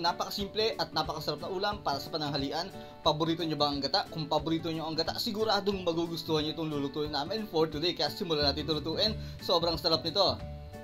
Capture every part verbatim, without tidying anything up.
napakasimple at napakasarap na ulam para sa pananghalian. Paborito nyo ba ang gata? Kung paborito nyo ang gata, siguradong magugustuhan nyo itong lulutuin namin for today. Kaya simulan natin ito lutuin. Sobrang sarap nito.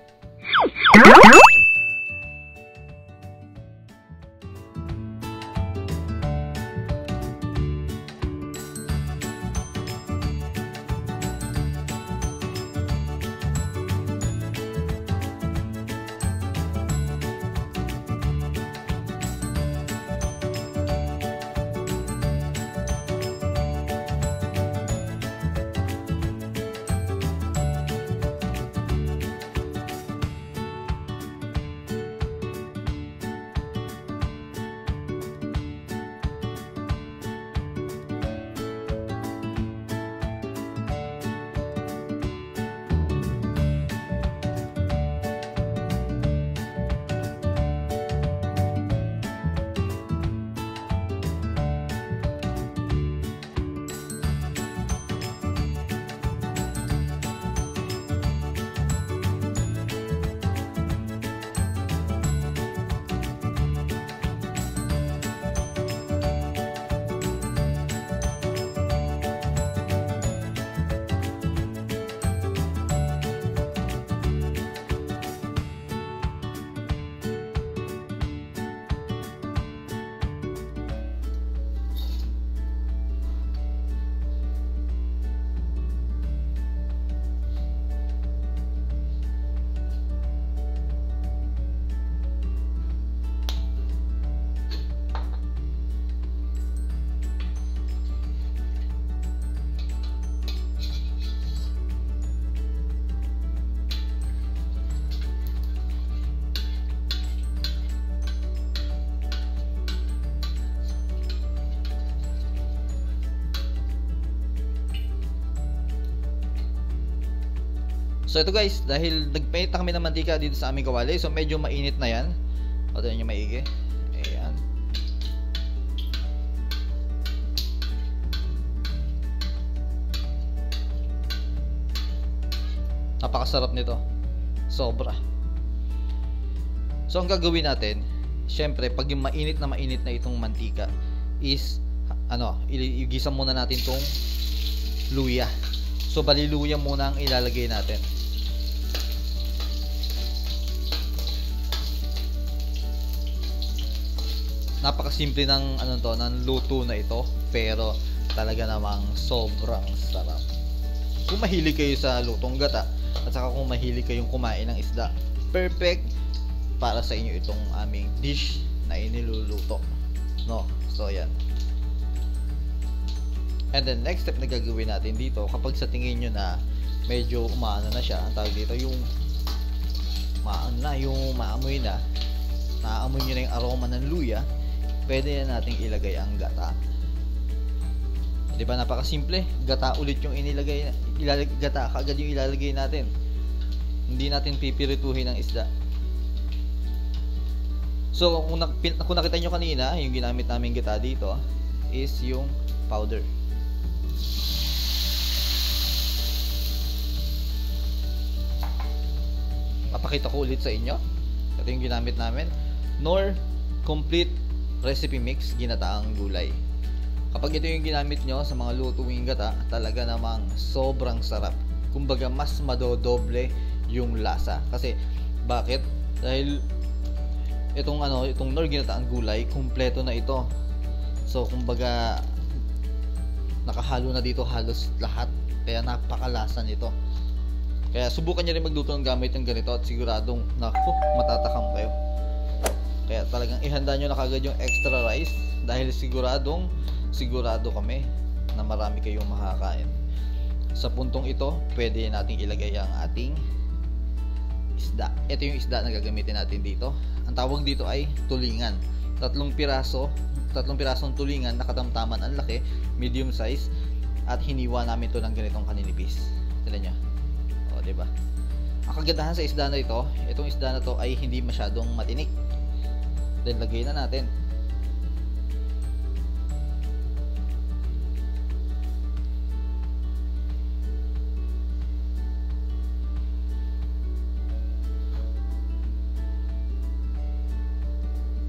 So ito guys, dahil nagpainit na kami ng mantika dito sa aming kawali, so medyo mainit na yan. O ito nyo maigi. Ayan. Napakasarap nito. Sobra. So ang gagawin natin, syempre pag yung mainit na mainit na itong mantika is ano, igisa muna natin tong luya. So bali luya muna ang ilalagay natin. Napakasimple ng ano to, ng luto na ito, pero talaga namang sobrang sarap. Kung mahilig kayo sa lutong gata at saka kung mahilig kayong kumain ng isda, perfect para sa inyo itong aming dish na iniluluto, no? So yan. And then next step na gagawin natin dito, kapag sa tingin nyo na medyo umaano na siya, ang tawag dito yung maano na, yung maamoy na, naamoy nyo na yung aroma ng luya, pwede na nating ilagay ang gata. Di ba napakasimple? Gata ulit yung inilagay, ilalagay, gata kaagad yung ilalagay natin. Hindi natin pipirituhin ang isda. So kung, kung nakita nyo kanina, yung ginamit namin gata dito is yung powder. Papakita ko ulit sa inyo. Ito yung ginamit namin. Nor complete recipe mix ginataang gulay. Kapag ito yung ginamit nyo sa mga lutuing gata, talaga namang sobrang sarap. Kumbaga mas madodoble yung lasa. Kasi bakit? Dahil itong ano, itong nor ginataang gulay, kumpleto na ito. So kumbaga nakahalo na dito halos lahat. Kaya napakalasa nito. Kaya subukan nyo rin magluto ng gamit ng ganito at siguradong naku, matatakam kayo. Kaya talagang ihanda nyo na kagad yung extra rice dahil siguradong sigurado kami na marami kayong makakain. Sa puntong ito, pwede nating ilagay ang ating isda. Ito yung isda na gagamitin natin dito. Ang tawag dito ay tulingan. Tatlong piraso, tatlong pirasong tulingan, nakatamtaman ang laki, medium size, at hiniwa namin ito ng ganitong kaninipis. Tignan nyo. O, diba? Ang kagandahan sa isda na ito, itong isda na to ay hindi masyadong matinik. Then lagay na natin.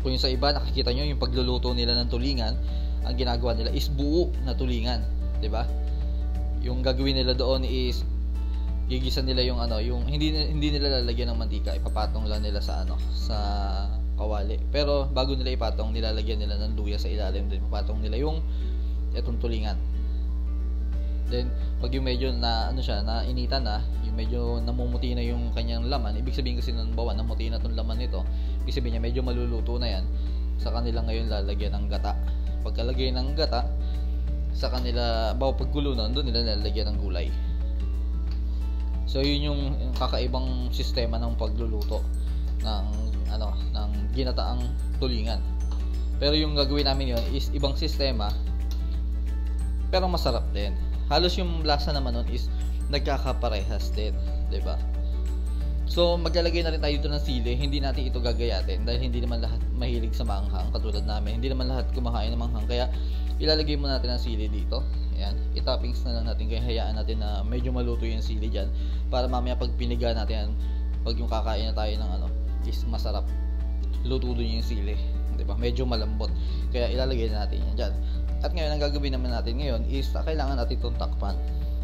Kung yung sa iba, nakikita nyo yung pagluluto nila ng tulingan, ang ginagawa nila is buo na tulingan, 'di ba? Yung gagawin nila doon is gigisa nila yung ano, yung hindi hindi nila lalagyan ng mantika, ipapatong lang nila sa ano, sa kawali. Pero bago nila ipatong, nilalagyan nila ng luya sa ilalim, din ipapatong nila yung etong tulingan. Then pag yung medyo na ano siya, na initan na, yung medyo namumuti na yung kanyang laman, ibig sabihin kasi nung bawa namuti na tong laman nito, ibig sabihin niya medyo maluluto na yan. Sa kanila ngayon lalagyan ng gata. Pagkalagay ng gata, sa kanila bawa pagkulo nun, doon nila lalagyan ng gulay. So yun yung kakaibang sistema ng pagluluto ng ano, ng ginataang tulingan. Pero yung gagawin namin yun is ibang sistema, pero masarap din. Halos yung lasa naman nun is nagkakaparehas din, 'di ba? So maglalagay na rin tayo dito ng sili. Hindi natin ito gagayatin dahil hindi naman lahat mahilig sa manghang katulad namin. Hindi naman lahat kumakain ng manghang, kaya ilalagay muna natin ang sili dito. Ayan, i-toppings na lang natin, kaya hayaan natin na medyo maluto yung sili dyan para mamaya pag piniga natin yan, pag yung kakain na tayo ng ano, is masarap. Luto din yung sili, 'di ba? Medyo malambot. Kaya ilalagay na natin yan dyan. At ngayon, ang gagawin naman natin ngayon is kailangan natin itong takpan.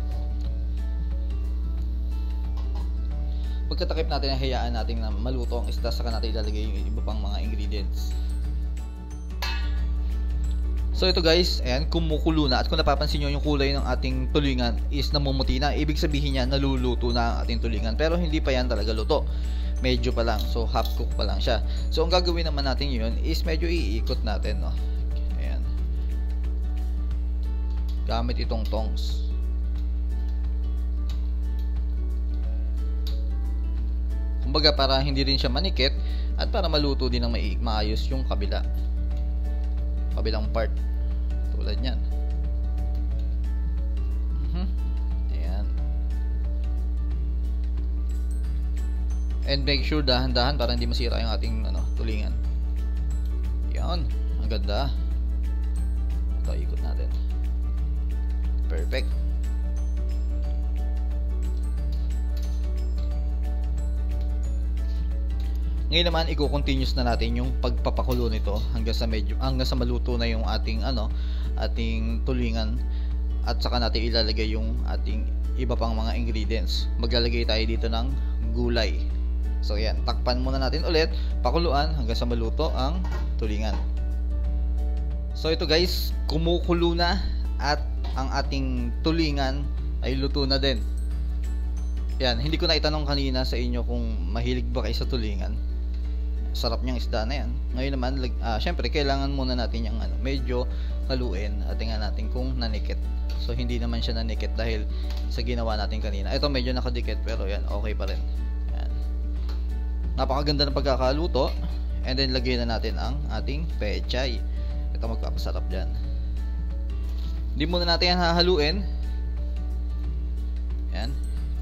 Pagkatakip natin, hayaan natin na maluto ang isda, saka natin ilalagay yung iba pang mga ingredients. So ito guys, ayan, kumukulo na. At kung napapansin nyo, yung kulay ng ating tulingan is namumuti na. Ibig sabihin niya, naluluto na ang ating tulingan. Pero hindi pa yan talaga luto. Medyo pa lang. So half cook pa lang siya. So ang gagawin naman natin yun is medyo iikot natin, no? Ayan. Gamit itong tongs. Kumbaga para hindi rin siya manikit at para maluto din ng maayos yung kabila. Kabilang part. Tulad niyan. Uh-huh. Ayan. And make sure dahan-dahan para hindi masira yung ating ano, tulingan. Yan. Ang ganda. Ito, ikot natin. Perfect. Ngayon naman, i-continuous na natin yung pagpapakulo nito hanggang sa medyo hanggang sa maluto na yung ating ano, ating tulingan, at saka natin ilalagay yung ating iba pang mga ingredients. Maglalagay tayo dito ng gulay. So yan, takpan muna natin ulit, pakuluan hanggang sa maluto ang tulingan. So ito guys, kumukulo na at ang ating tulingan ay luto na din. Yan, hindi ko na itanong kanina sa inyo kung mahilig ba kayo sa tulingan. Sarap niyang isda na yan. Ngayon naman, uh, syempre kailangan muna natin yung ano, medyo haluin at tingnan natin kung nanikit. So hindi naman siya nanikit dahil sa ginawa natin kanina. Ito medyo nakadikit pero yan, okay pa rin. Yan. Napakaganda ng pagkakaluto. And then lagyan na natin ang ating pechay. Ito magpapasarap dyan. Hindi muna natin yan hahaluin. Yan.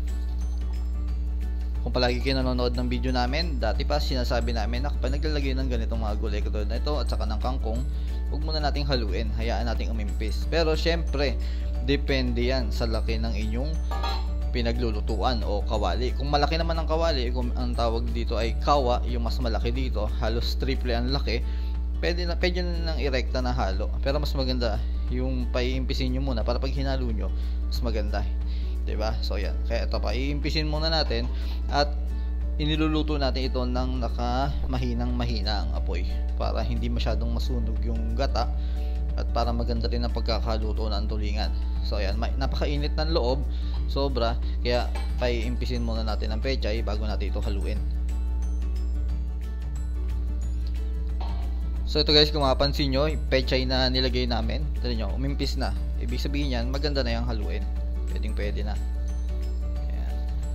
Kung palagi kayo nanonood ng video namin, dati pa sinasabi namin na kapag naglalagay ng ganitong mga gulay katulad na ito at saka ng kangkong, huwag muna nating haluin, hayaan nating umimpis. Pero syempre, depende yan sa laki ng inyong pinaglulutuan o kawali. Kung malaki naman ang kawali, kung ang tawag dito ay kawa, yung mas malaki dito, halos triple ang laki, pwede na, pwede na nang irekta na halo. Pero mas maganda yung paiimpisin nyo muna para pag hinalo nyo, mas maganda. Diba? So yan, kaya ito pa, iimpisin muna natin at iniluluto natin ito ng naka mahinang mahina ang apoy para hindi masyadong masunog yung gata at para maganda rin ang pagkakaluto ng tulingan. So yan, napakainit ng loob, sobra, kaya paiimpisin muna natin ang pechay bago natin ito haluin. So ito guys, kung mapapansin nyo, pechay na nilagay namin, tignan nyo, umimpis na. Ibig sabihin yan, maganda na yung haluin. Pwedeng pwede na. Ayan.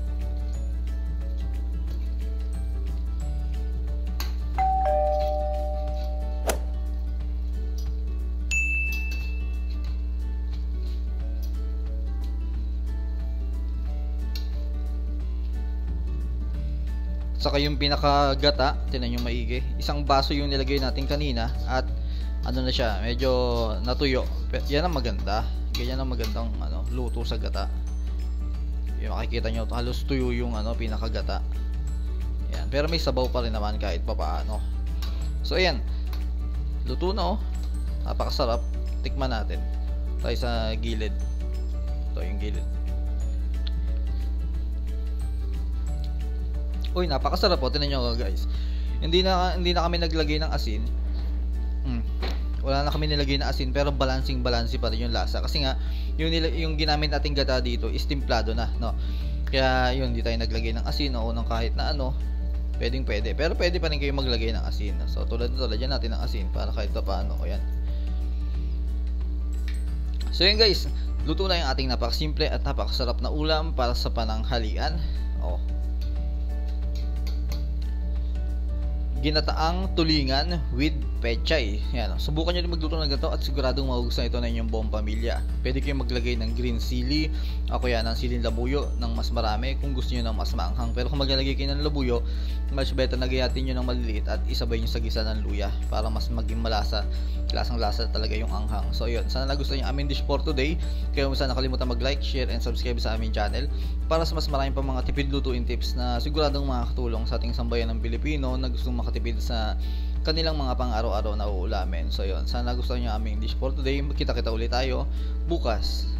Saka yung pinakagata, tinan yung maigi. Isang baso yung nilagay natin kanina at ano na siya, medyo natuyo. Yan ang maganda. Ganyan ang magandang ano, luto sa gata. Yung makikita nyo, halos tuyo yung ano, pinakagata. Yan. Pero may sabaw pa rin naman kahit pa paano. So ayan, luto na oh. Napakasarap. Tikman natin. Tayo sa gilid. Ito yung gilid. Uy, napakasarap po. Tingnan nyo guys. Hindi na hindi na kami naglagay ng asin. Hmm. Wala na kami nilagay na asin, pero balancing balansi pa rin yung lasa kasi nga yung nila, yung ginamit nating gata dito is timplado na, no. Kaya yun, hindi tayo naglagay ng asin o ng kahit na ano. Pwedeng pwede, pero pwede pa rin kayo maglagay ng asin. So tulad nito, lagyan natin ng asin para kahit pa paano. Ayan. So yun guys, luto na yung ating napakasimple at napakasarap na ulam para sa pananghalian. Oh. Ginataang tulingan with pechay. Yan, subukan nyo din magluto ng ganito at siguradong magugustuhan ito na inyong buong pamilya. Pwede kayong maglagay ng green chili o kaya ng siling labuyo ng mas marami kung gusto nyo ng mas maanghang. Pero kung maglalagay kayo ng labuyo, mas better na gayatin nyo ng maliliit at isabay nyo sa gisa ng luya para mas maging malasa, lasang lasa talaga yung anghang. So yun, sana nagustuhan nyo aming dish for today. Kaya huwag sana nakalimutan mag-like, share, and subscribe sa aming channel para sa mas maraming pa mga tipid lutuin tips na siguradong makakatulong sa ating sambayan ng Pilipino na gustong makatipid sa kanilang mga pang-araw-araw na uulamin. So yun, sana nagustuhan nyo aming dish for today. Magkita-kita ulit tayo bukas.